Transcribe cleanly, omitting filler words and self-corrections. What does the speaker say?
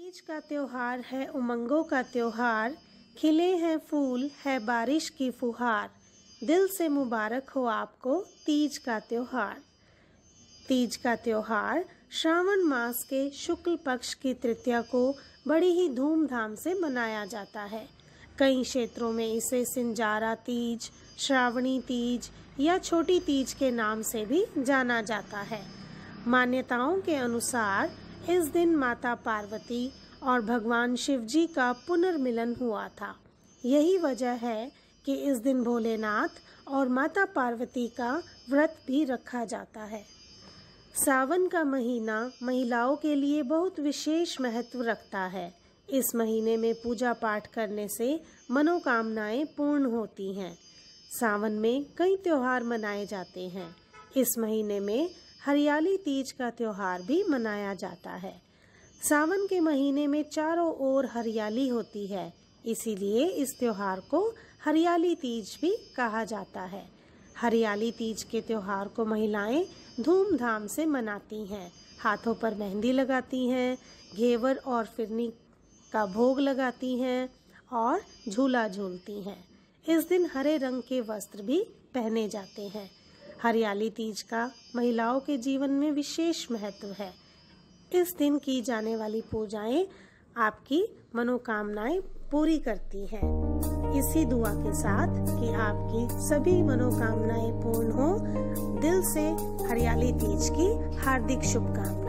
तीज का त्योहार है उमंगों का त्योहार, खिले हैं फूल है बारिश की फुहार, दिल से मुबारक हो आपको तीज का त्योहार। तीज का त्योहार श्रावण मास के शुक्ल पक्ष की तृतीया को बड़ी ही धूमधाम से मनाया जाता है। कई क्षेत्रों में इसे सिंजारा तीज, श्रावणी तीज या छोटी तीज के नाम से भी जाना जाता है। मान्यताओं के अनुसार इस दिन माता पार्वती और भगवान शिव जी का पुनर्मिलन हुआ था। यही वजह है कि इस दिन भोलेनाथ और माता पार्वती का व्रत भी रखा जाता है। सावन का महीना महिलाओं के लिए बहुत विशेष महत्व रखता है। इस महीने में पूजा पाठ करने से मनोकामनाएं पूर्ण होती हैं। सावन में कई त्योहार मनाए जाते हैं। इस महीने में हरियाली तीज का त्योहार भी मनाया जाता है। सावन के महीने में चारों ओर हरियाली होती है, इसीलिए इस त्योहार को हरियाली तीज भी कहा जाता है। हरियाली तीज के त्योहार को महिलाएं धूमधाम से मनाती हैं। हाथों पर मेहंदी लगाती हैं, घेवर और फिरनी का भोग लगाती हैं और झूला झूलती हैं। इस दिन हरे रंग के वस्त्र भी पहने जाते हैं। हरियाली तीज का महिलाओं के जीवन में विशेष महत्व है। इस दिन की जाने वाली पूजाएं आपकी मनोकामनाएं पूरी करती हैं। इसी दुआ के साथ कि आपकी सभी मनोकामनाएं पूर्ण हो, दिल से हरियाली तीज की हार्दिक शुभकामनाएं।